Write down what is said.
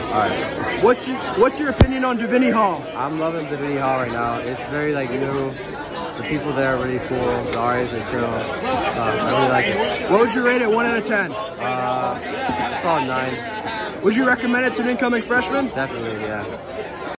right. What's your opinion on Divinity Hall? I'm loving Divinity Hall right now. It's very like new. The people there are really cool. The RAs are chill. I really like it. What would you rate it 1 out of 10? I saw a 9. Would you recommend it to an incoming freshman? Definitely, yeah.